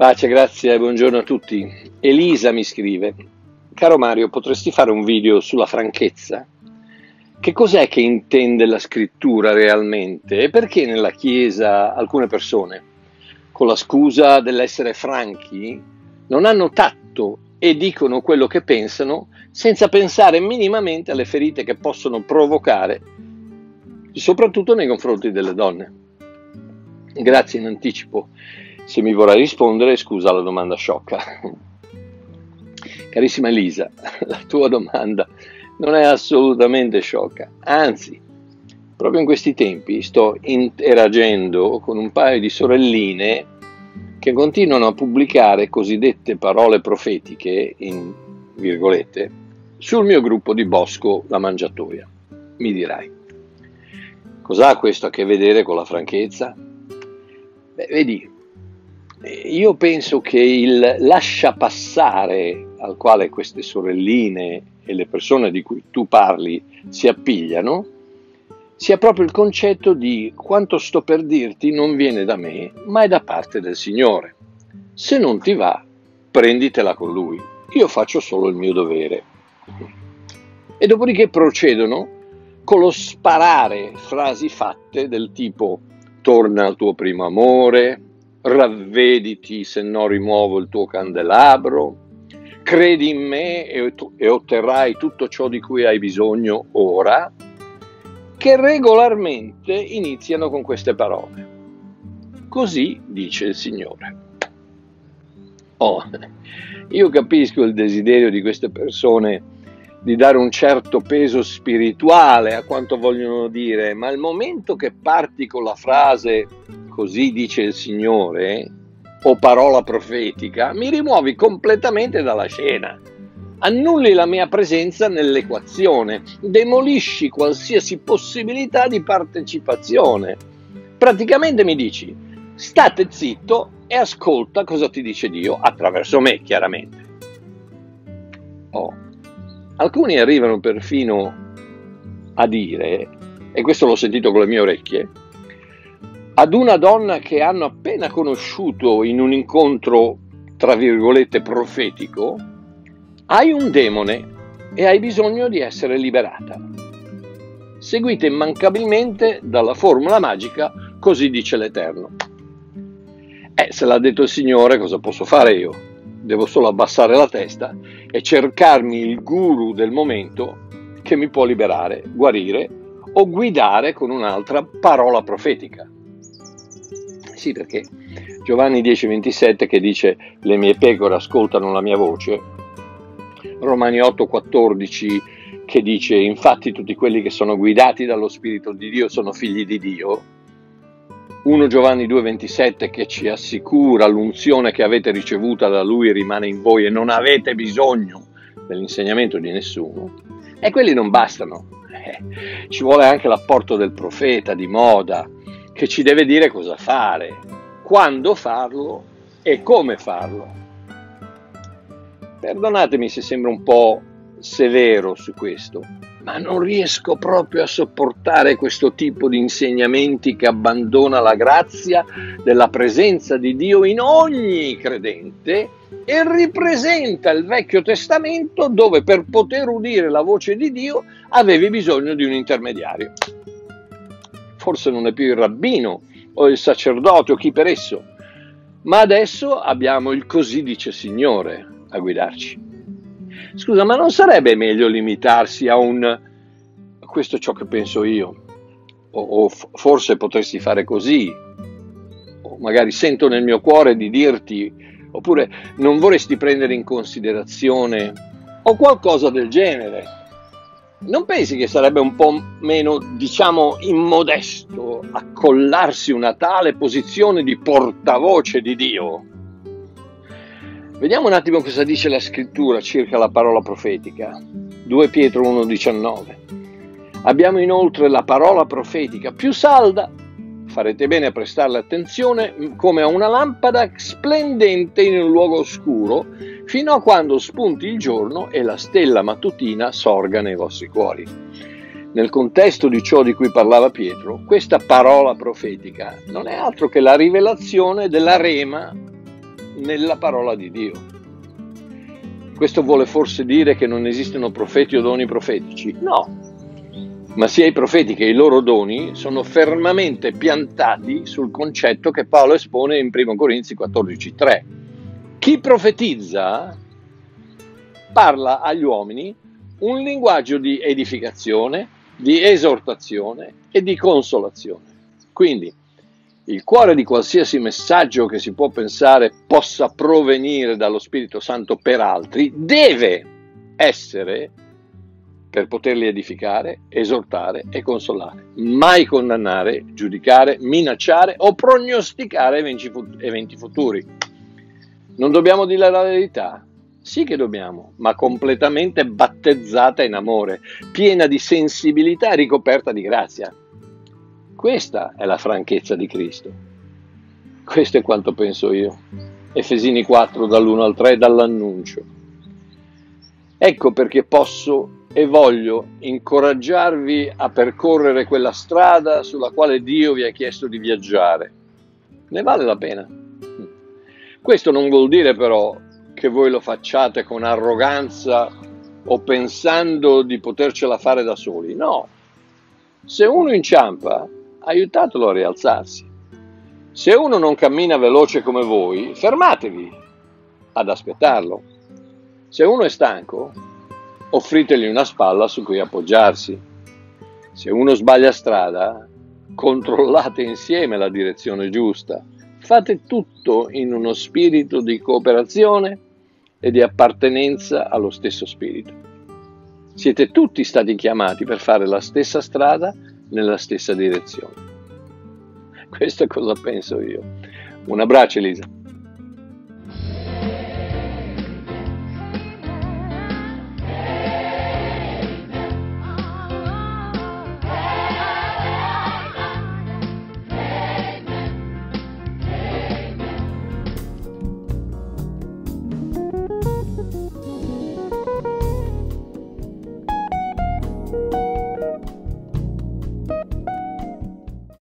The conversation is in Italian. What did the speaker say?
Pace, grazie e buongiorno a tutti. Elisa mi scrive: caro Mario, potresti fare un video sulla franchezza? Che cos'è che intende la scrittura realmente e perché nella Chiesa alcune persone, con la scusa dell'essere franchi, non hanno tatto e dicono quello che pensano senza pensare minimamente alle ferite che possono provocare, soprattutto nei confronti delle donne? Grazie in anticipo. Se mi vorrai rispondere, scusa la domanda sciocca. Carissima Elisa, la tua domanda non è assolutamente sciocca, anzi, proprio in questi tempi sto interagendo con un paio di sorelline che continuano a pubblicare cosiddette parole profetiche, in virgolette, sul mio gruppo di Bosco La Mangiatoia. Mi dirai, cos'ha questo a che vedere con la franchezza? Beh, vedi, io penso che il lasciapassare al quale queste sorelline e le persone di cui tu parli si appigliano sia proprio il concetto di quanto sto per dirti non viene da me, ma è da parte del Signore. Se non ti va, prenditela con Lui. Io faccio solo il mio dovere. E dopodiché procedono con lo sparare frasi fatte del tipo: torna al tuo primo amore, ravvediti se no rimuovo il tuo candelabro, credi in me e otterrai tutto ciò di cui hai bisogno ora, che regolarmente iniziano con queste parole. Così dice il Signore. Io capisco il desiderio di queste persone di dare un certo peso spirituale a quanto vogliono dire, ma il momento che parti con la frase così dice il Signore o parola profetica, mi rimuovi completamente dalla scena, annulli la mia presenza nell'equazione, demolisci qualsiasi possibilità di partecipazione. Praticamente mi dici: state zitto e ascolta cosa ti dice Dio attraverso me, chiaramente. Alcuni arrivano perfino a dire, e questo l'ho sentito con le mie orecchie, ad una donna che hanno appena conosciuto in un incontro, tra virgolette, profetico: hai un demone e hai bisogno di essere liberata. Seguite immancabilmente dalla formula magica, così dice l'Eterno. Se l'ha detto il Signore, cosa posso fare io? Devo solo abbassare la testa e cercarmi il guru del momento che mi può liberare, guarire o guidare con un'altra parola profetica. Sì, perché Giovanni 10,27 che dice: le mie pecore ascoltano la mia voce, Romani 8,14 che dice: infatti tutti quelli che sono guidati dallo Spirito di Dio sono figli di Dio, 1 Giovanni 2,27 che ci assicura l'unzione che avete ricevuta da Lui rimane in voi e non avete bisogno dell'insegnamento di nessuno, e quelli non bastano. Ci vuole anche l'apporto del profeta di moda che ci deve dire cosa fare, quando farlo e come farlo. Perdonatemi se sembra un po' severo su questo, ma non riesco proprio a sopportare questo tipo di insegnamenti che abbandona la grazia della presenza di Dio in ogni credente e ripresenta il Vecchio Testamento dove per poter udire la voce di Dio avevi bisogno di un intermediario. Forse non è più il rabbino o il sacerdote o chi per esso, ma adesso abbiamo il così dice Signore a guidarci. Scusa, ma non sarebbe meglio limitarsi a un questo è ciò che penso io? O forse potresti fare così? O magari sento nel mio cuore di dirti, oppure non vorresti prendere in considerazione o qualcosa del genere? Non pensi che sarebbe un po' meno, diciamo, immodesto accollarsi una tale posizione di portavoce di Dio? Vediamo un attimo cosa dice la scrittura circa la parola profetica. 2 Pietro 1,19. Abbiamo inoltre la parola profetica più salda, farete bene a prestarle attenzione, come a una lampada splendente in un luogo oscuro, fino a quando spunti il giorno e la stella mattutina sorga nei vostri cuori. Nel contesto di ciò di cui parlava Pietro, questa parola profetica non è altro che la rivelazione della rema nella parola di Dio. Questo vuole forse dire che non esistono profeti o doni profetici? No, ma sia i profeti che i loro doni sono fermamente piantati sul concetto che Paolo espone in 1 Corinzi 14,3. Chi profetizza parla agli uomini un linguaggio di edificazione, di esortazione e di consolazione. Quindi il cuore di qualsiasi messaggio che si può pensare possa provenire dallo Spirito Santo per altri deve essere per poterli edificare, esortare e consolare. Mai condannare, giudicare, minacciare o prognosticare eventi futuri. Non dobbiamo dire la verità? Sì che dobbiamo, ma completamente battezzata in amore, piena di sensibilità e ricoperta di grazia. Questa è la franchezza di Cristo. Questo è quanto penso io. Efesini 4, dall'1 al 3, dall'annuncio. Ecco perché posso e voglio incoraggiarvi a percorrere quella strada sulla quale Dio vi ha chiesto di viaggiare. Ne vale la pena. Questo non vuol dire però che voi lo facciate con arroganza o pensando di potercela fare da soli. No. Se uno inciampa, aiutatelo a rialzarsi. Se uno non cammina veloce come voi, fermatevi ad aspettarlo. Se uno è stanco, offritegli una spalla su cui appoggiarsi. Se uno sbaglia strada, controllate insieme la direzione giusta. Fate tutto in uno spirito di cooperazione e di appartenenza allo stesso spirito. Siete tutti stati chiamati per fare la stessa strada nella stessa direzione. Questo è cosa penso io. Un abbraccio, Elisa.